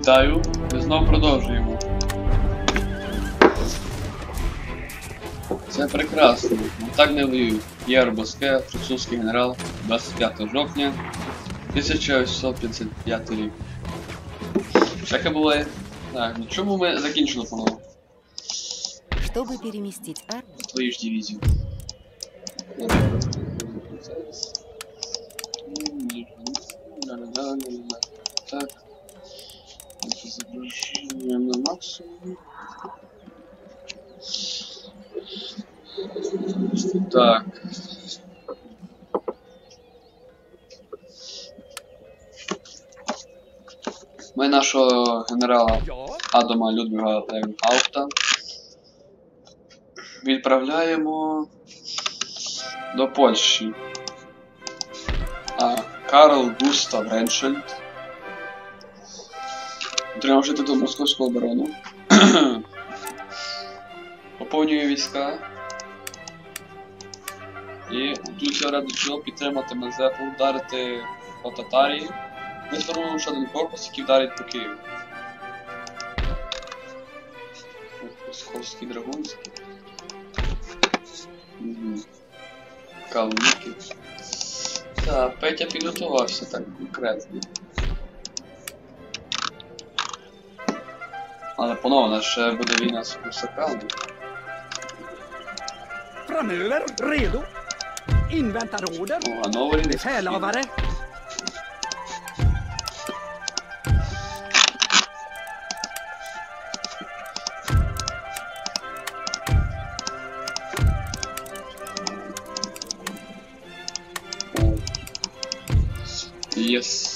Вітаю, ми знову продовжуємо. Це прекрасно. Так не воюють. П'єр Боске, французький генерал, 25 жовтня 1855 рік. Всяке буває. Так, на чому ми закінчили, по-моєму? Чтобы переместить Твою ж дивізію. Так. Загружаем на максимум. Так. Ми нашого генерала Адама Людвіга Левенхауфта відправляємо до Польщі. А Карл Густав Реншельд отримавши титул Московського оборону, поповнює війська і готується ради чого підтримати Мазепу, вдарити по Татарії, висформувавши один корпус, який вдарить по Києву. Московський драгунський. Калмики. Так, Петя підготувався так конкретно. Але поновно ще буде війна з Курсаками. Framöver, redo. Inväntar order. О, Гановері. Befälhavare. Єс.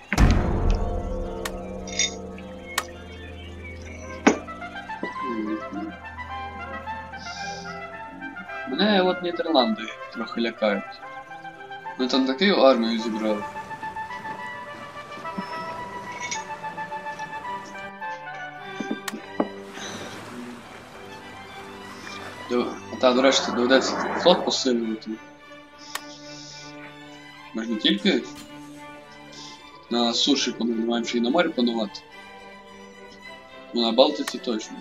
Мене от Нідерланди трохи лякають. Ми там таку армію зібрали. Та, до речі, доведеться флот посилювати. Ми ж не тільки на суші маємо ще й на морі панувати. Ну на Балтиці точно.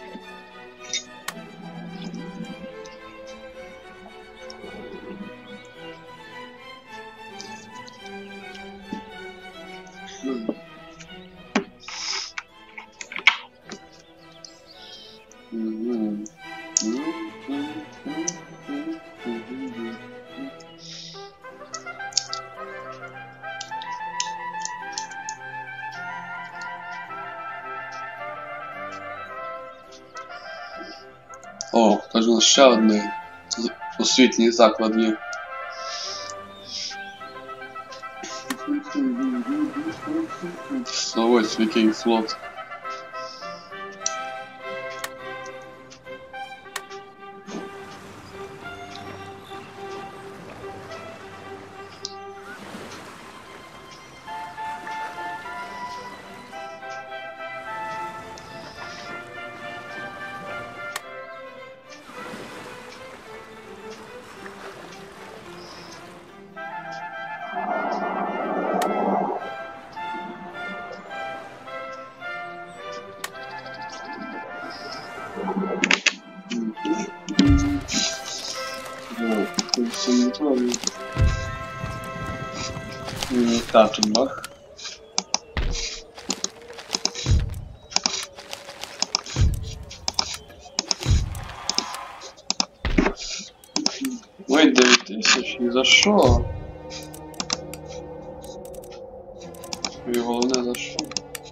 О, тож у нас ще один освітній заклад є. Ось який флот. Татенбах. Ой, 9000, і за що? І головне за що?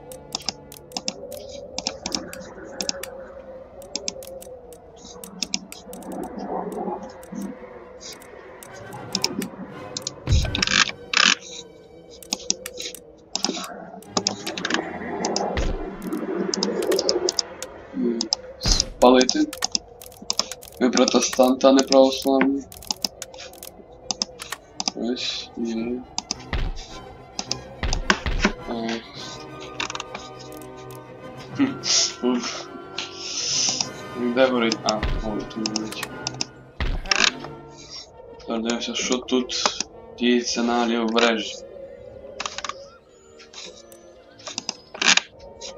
Спалити. Ми протестанти, а не православні. Ось, є. Де горить? А, о, тут горить. Дивимося, що тут діється на лівобережжі.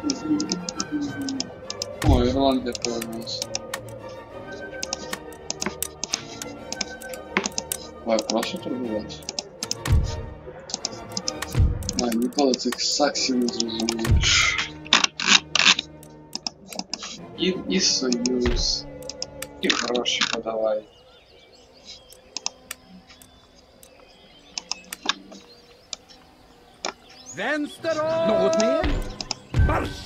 О, Ірландія повернулася. Давай просто торгувати. Ніколи цих саксів не зрозумієш. І союз, і гроші подавай. Vänsteråt! Något mer? Marsch!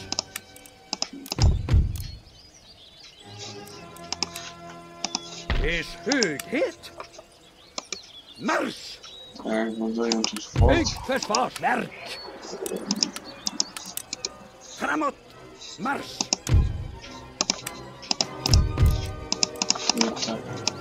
Ers höghet! Marsch! Так, будуємо тут форт. Bygg försvarsverk! Framåt! Marsch! Вот так.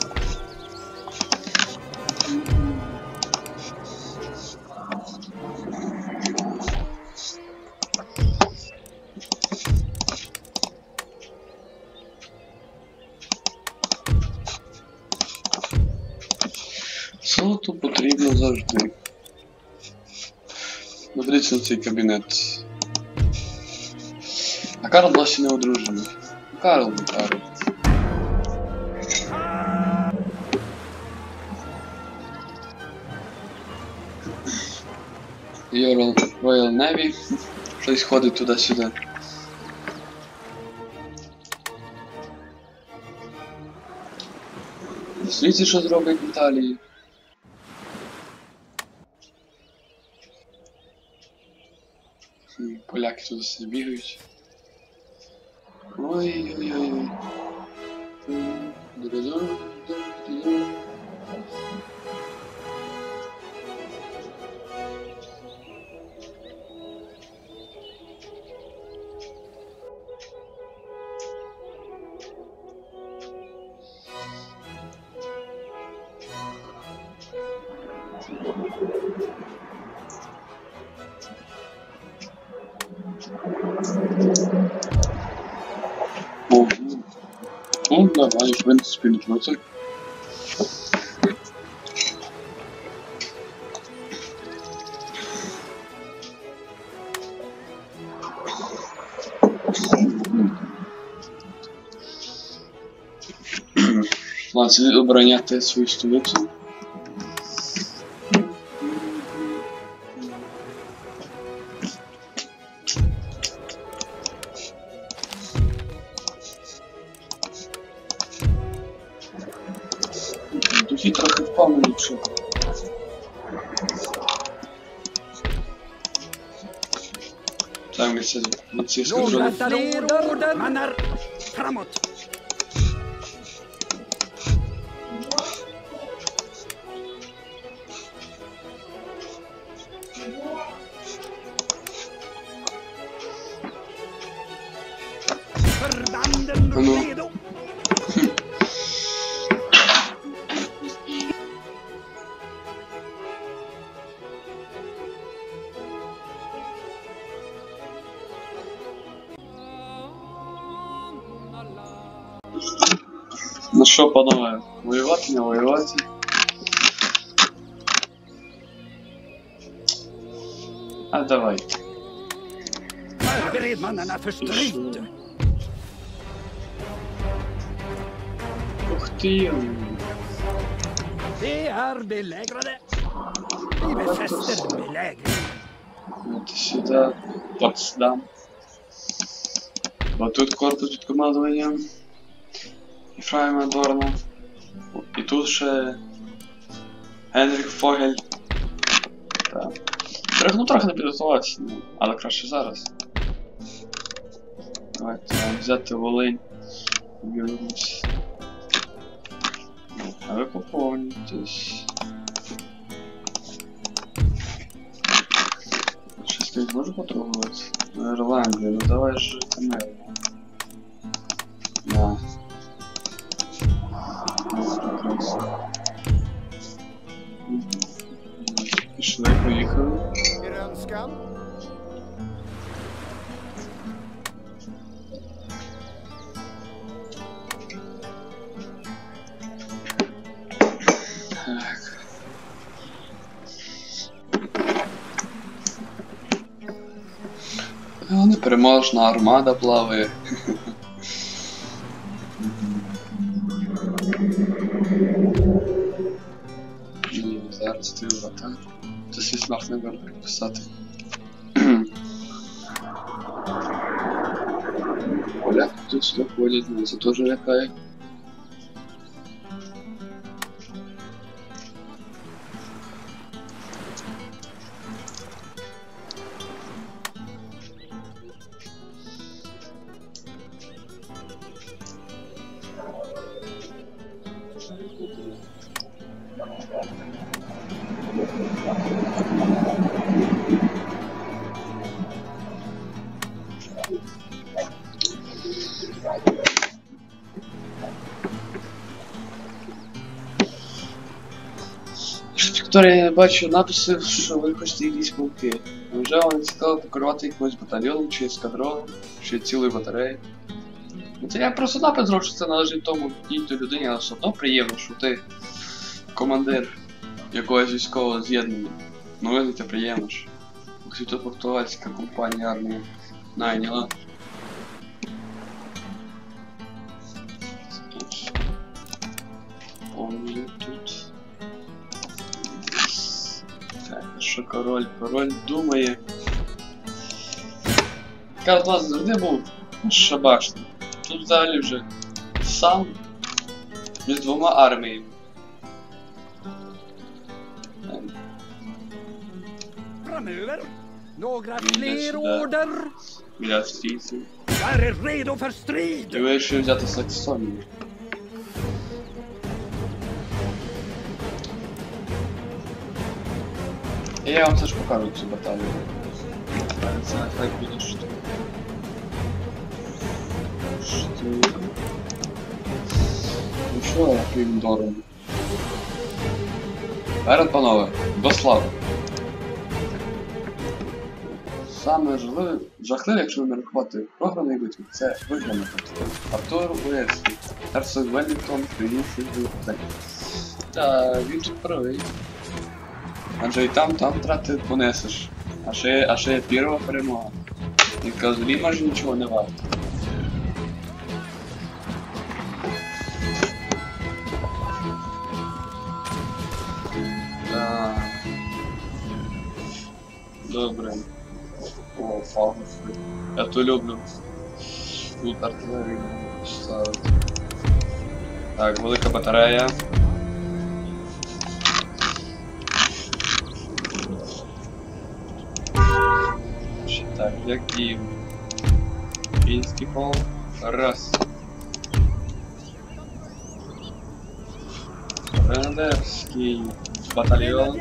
Золото потрібно завжди. Подивіться на цей кабінет. А Карл досі не одружений. Карл. Royal Navy. Щось ходить туди-сюди. Дослідці, що зробить в Італії. Поляки туди все бігають. Ой-ой-ой. Ну, давай, в принципе, не проти. Ладно, обороняти свою столицю. Духи трохи впали ліпше. Так, ми ці скажу. Mannar! Framåt! Förbanden redo! Ну що, панове, воювати, не воювати? А давай. Förbered mannarna för strid! Ух ти! De är belägrade! Vi befäster belägringen! От сюди, Потсдам. Бо тут корпус під командуванням Ефраїма Дорна. І тут ще Генріх Фогель. Так. Ну, трохи не підготуватися, але краще зараз. Давайте взяти Волинь. Білорусь. А ви поповнюєтесь. Щось не можу потрогувати? Ірландія, ну давай ж Камеру. Да. Прекрасно. Пішли, поїхали. Так. Непереможна армада плаває. Ні, зараз ти в атаку. Це свій смарт не буде підписати. Поляки тут сюди ходять, мене це теж лякає. Вікторія, я бачу написи, що ви хочете якісь полки. Вже вам цікаво покерувати якимось батальйоном, чи ескадроном, чи цілою батареєю. Ну це я просто напис зроблю, що це належить тому дійтой людині, але все одно приємно, що ти командир якогось військового з'єднання. Ну виглядає приємно ж. Світопортугальська компанія армії найняла. Помню тут. Так, що король? Король думає. Яка з нас завжди був шабашний. Тут взагалі вже сам між двома арміями. Framöver. Några fler order. Біля стрійців. Jag är redo för І strid. вирішив взяти Саксонію. І я вам теж покажу цю баталію. Це хай буде штука. Штука. Ну що, яким дорого. Вперед, панове, до слави. Саме жахливе, якщо не рахувати програної битви, це виграна битва. Артур Уельський, герцог Веллінгтон, прийняв битву. Та він тут правий. Адже і там втрати понесеш. А ще є пірова перемога. І козлі майже нічого не варто. Так. Добре. О, фауси. Я то люблю. Тут артилерію ставити. Так, велика батарея. Так, як і фінський полк. Раз. Гренадерський батальйон.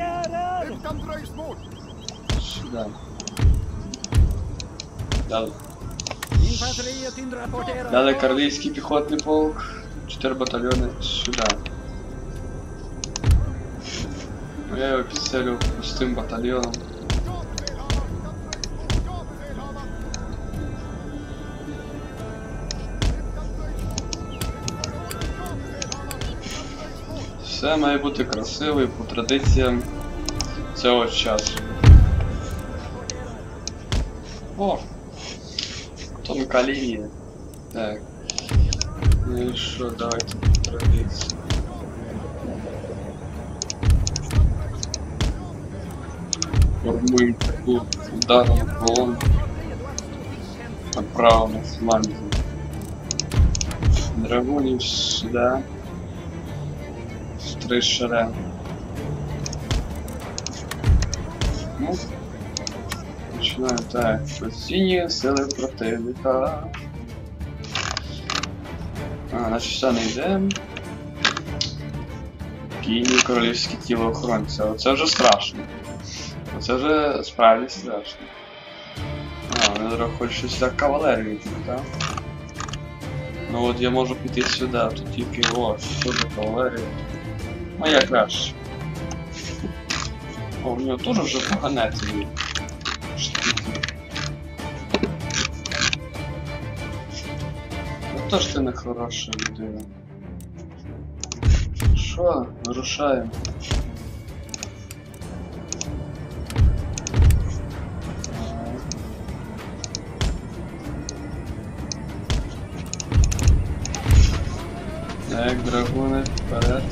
Сюда. Далі. Infanteriet inrapporterar. Далі Карлійський піхотний полк. 4 батальйони сюди. Я його підселю пустим батальйоном. Все має бути красиво і по традиціям цього часу. О! Тонка лінія. Так. Ну і що, давайте по традиції. Формуємо таку ударну колону. Направо на фланзі. Драгунів сюди. В 3 шерени. Ну, починаємо так. Постійні сили противника. Значить все не йде. Кінні королівські тілоохоронця. Оце вже страшно. Оце вже справді страшно. Вони зараз хочуть щось для кавалерії, так? Ну от я можу піти сюди, тут тільки що за кавалерія. Моя краще. О, в нього теж вже поганеться є. Ну то ж ти не хороша людина. Що? Вирушаємо. Так, драгуни, вперед.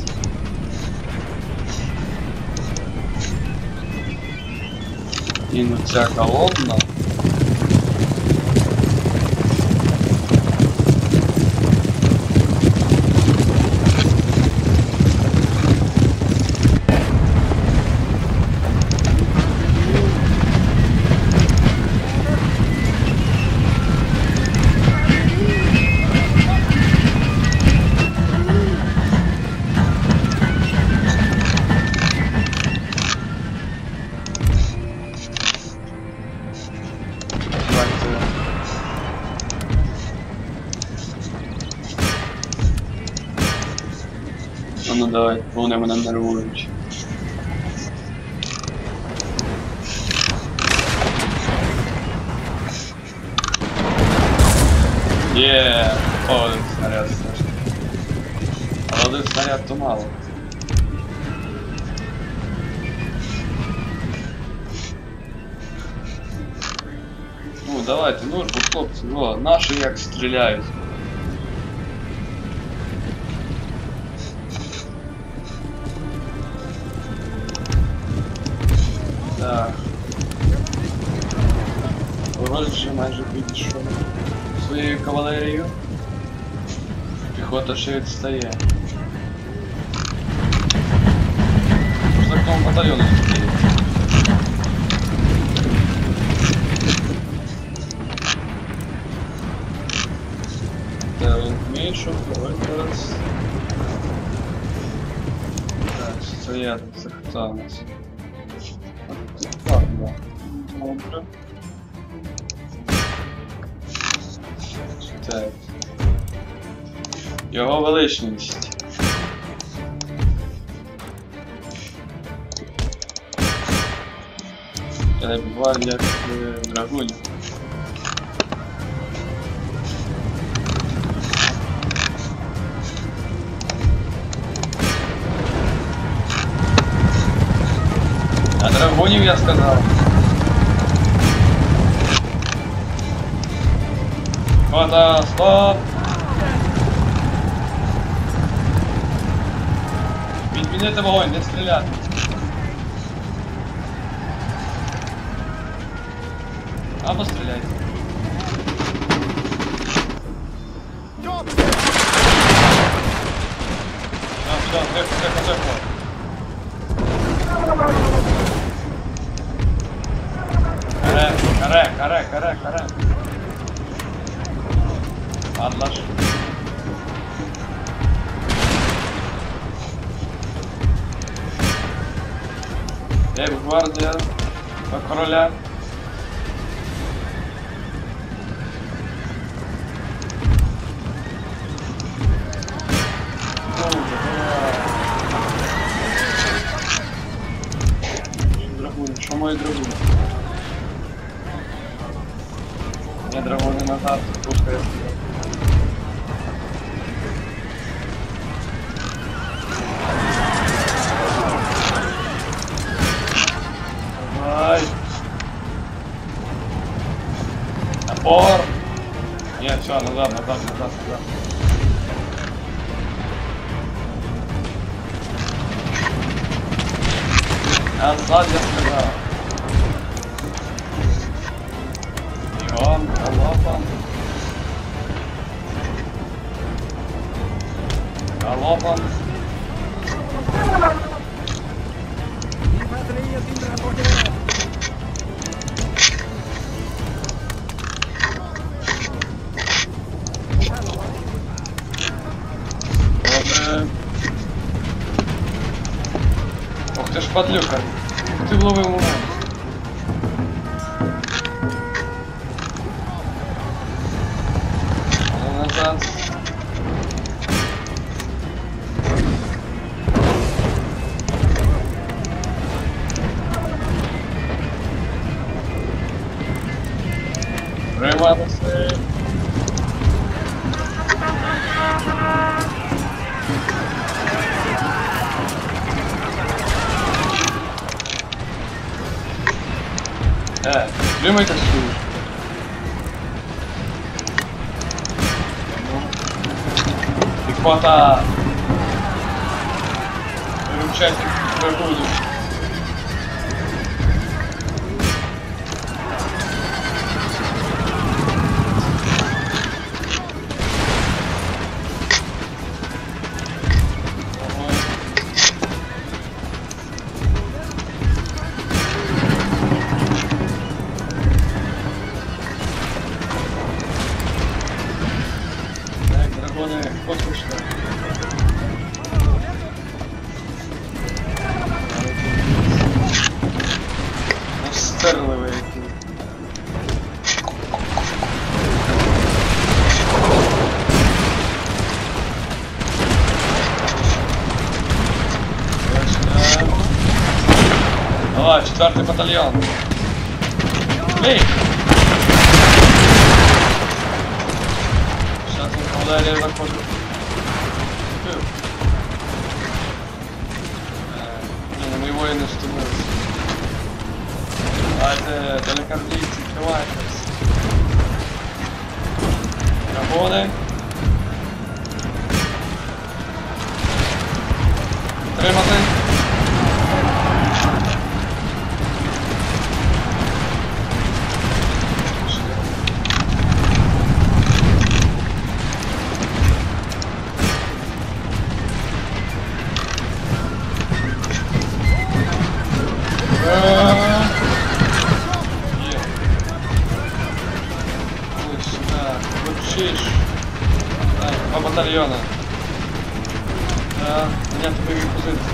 І ну ця колонна. Ну давай, бо вони мене нервують. Є, один снаряд страшно. Але один снаряд то мало. Ну давайте, ну ж, хлопці, о, наші як стріляють. Так. Ворог вже майже підійшов своєю кавалерією. Піхота ще відстає. Що так тому батальйону стоїть? Так, меньше, давай зараз. Так, стоять, це хто у нас? Так, да. Добре. Так. Його величність. Гвардія драгунів. А драгунів я сказав. Фото, стоп! Відмінити вогонь, не стріляти. Або стріляйте. Все, тихо. Каре. Атлаш. Гвардія по короля. Драгуни, що мої драгуни? Не драгуни назад, пушка я сюди. Давай! Напор! Нет, все, назад. Назад я сказал. Бегом, галопом. Infanteria sin rapportera. Добре. Ох ти ж падлюка. Ти вловив момент. Назад. Прийматися. Тримайте су. Піхота. замечательных драгунов. Стерловые. Давай, 4-й батальон. Блин! Сейчас он кавалерия заходит. Не, мои воины становятся. А это далекордийцы, Кривайкерс. Драгони. Тримати. Два батальона. Да, менять боевые позиции.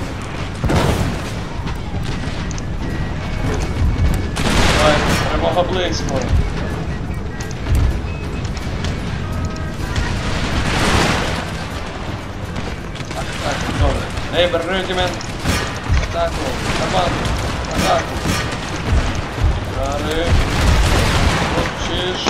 Давай, перемога близько. Так, добре. Нейбер Рюгімен. Атаку. Команду. Атаку. Далі. Хочеш.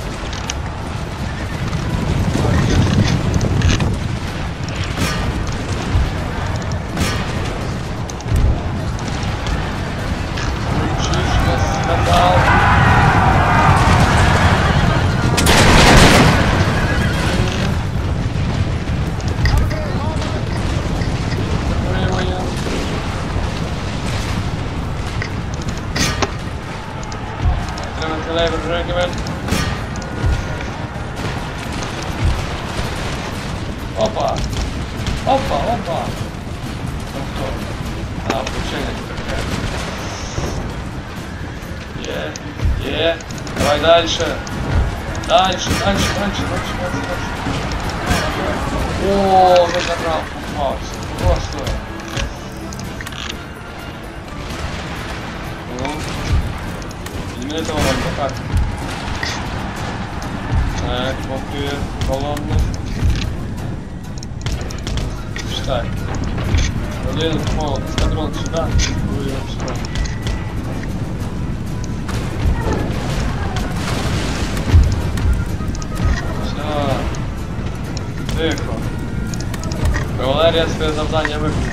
Опа! Опа, опа! А, включение такое. Давай дальше. Дальше. О, загорал, попался. Просто. Ну. Именно этого вам пока. Так, копия колонны. Так. Один эскадрон сюда. Все. Тихо. Кавалерія своє завдання виконала.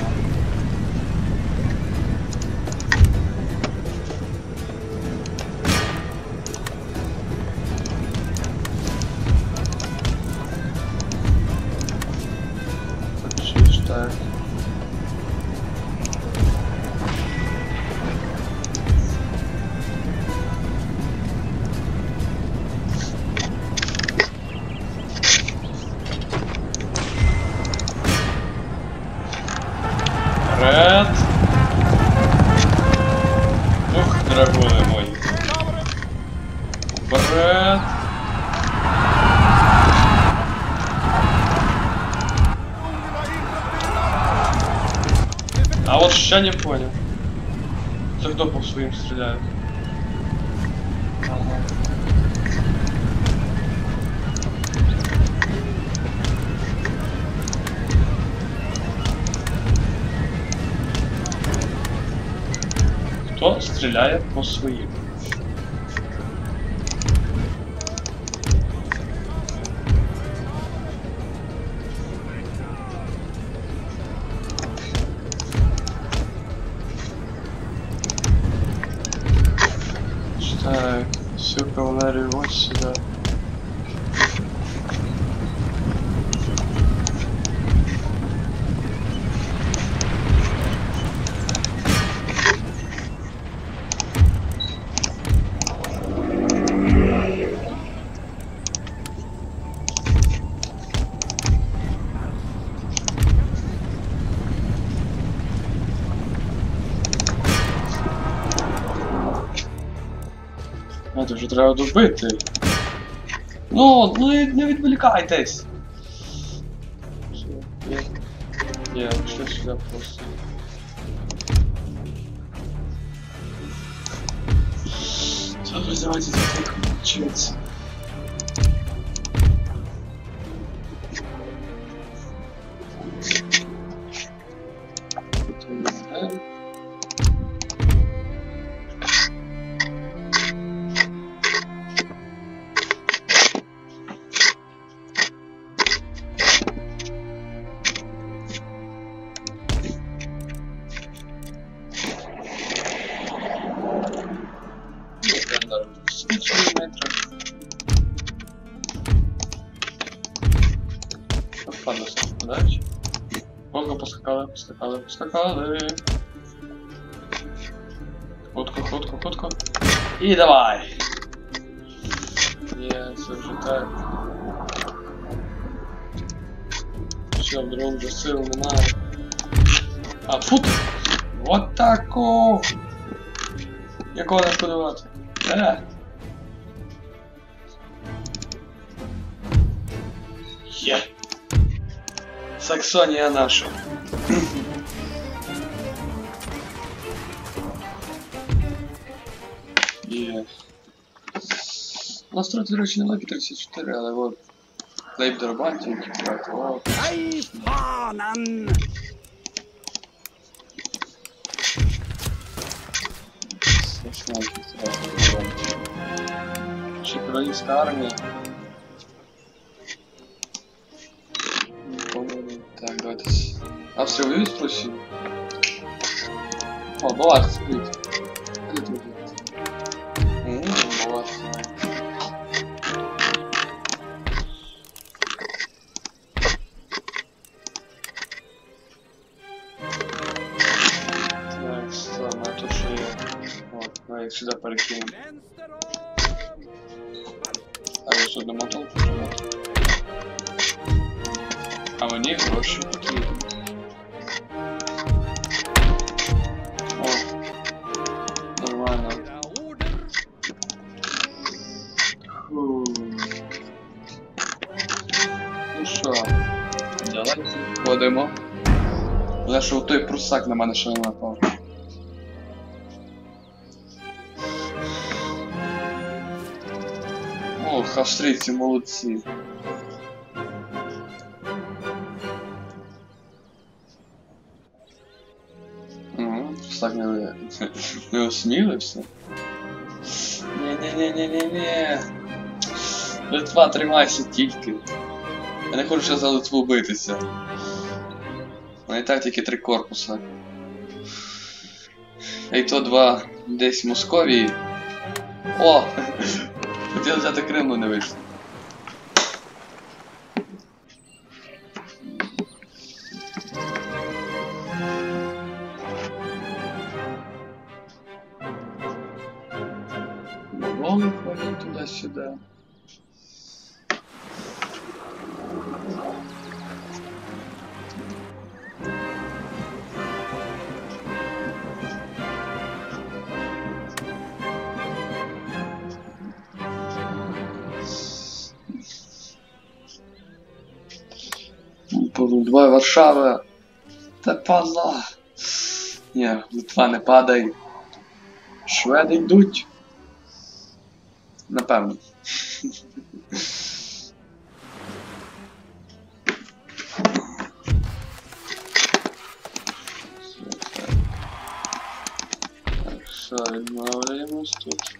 Так. Вперед! Ух, драгуни мої! Вперед! А вот ща не понял. Это кто по своим стреляет? Ага. Кто стреляет по своим? Так, всю кавалерию вот сюда. Це вже треба добити. Ну не відволікайтесь. Є, пішли сюди просто. Добре, давайте так вчитися. Ладно, дальше. Ого, поскакали. Ходку. І давай! Є, це вже так. Все, в другому вже сил немає. А, фут! Вот тако! Якого не подавати? Є! Саксонія наша. Є. У нас трохи, до речі, невеликі 34, але от Лейб Дербантів, от. Ай, фанан! Ще королівська армія. Так, давайте. Австрія воює з Росією? О, Балак спить. Де тут? Балак. Так, ладно, тут ще є. От, давай сюди перекинемо. А я сюди мотор потримати. А мені гроші потрібні. О, нормально. Фу. Ну що, давайте ходимо. Але що той прусак на мене ще не напав. Ох, австрійці молодці. Так не осмілився. Ні. Литва, тримайся тільки. Я не хочу ще за Литву битися. А і так тільки 3 корпуса. А й то 2 десь в Московії. О! Хотів взяти Крим, але не вийшло. Волны ходят туда-сюда. Литва, Варшава. Та падла. Ні, Литва не падай. Шведи йдуть. Напевно. Так, все, відновлюємось тут.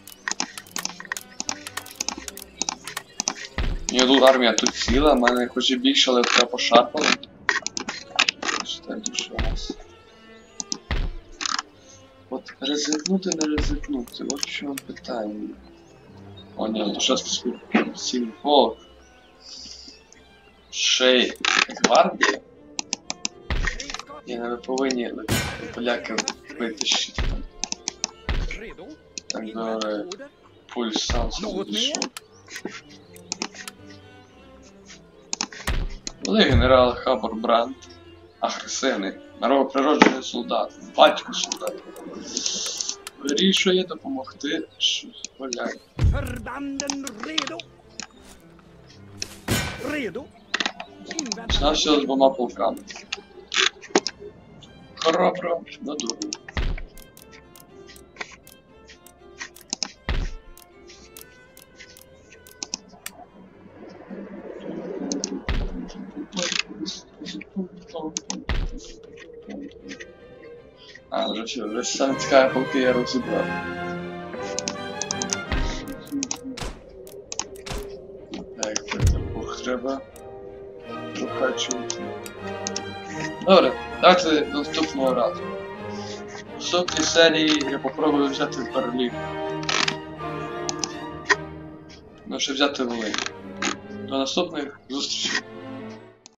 Ні, тут армія тут ціла, в мене хоч і більше, але треба пошарпали. Так, душа у нас. От ризикнути, не ризикнути, от що вам питання. О, ні, то щас сільфо. Ще й гвардія. І ви повинні поляки витащити там. Так, добре. Пульс сам пішов. Коли генерал Хабор Бранд, агресивний, народоприроджений солдат, батько солдат. вирішує допомогти Поляні. Förbanden redo. Redo. Invänta. Починав все з 2 полками. Хоробро, надурно. А, вже все, вже саме цікаві полки я розібрав. Так, це Бог треба прокачувати. Добре, давайте до наступного разу. В наступній серії я попробую взяти Берлін. Ну, ще взяти Волинь. До наступних зустрічей.